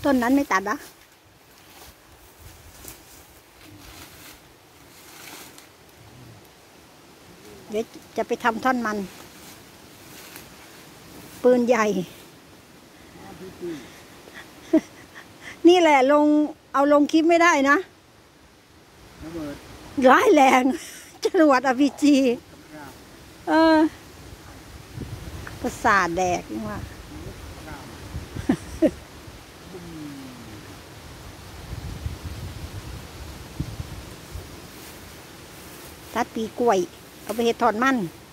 ต้นนั้นไม่ตัดนะเดี๋ยวจะไปทำท่อนมันปืนใหญ่นี่แหละเอาลงคลิปไม่ได้นะร้ายแรงจรวด RPG ประสาทแดกนี่ว่าตัดปีกล้วยเอาไปเห็ดถอนมัน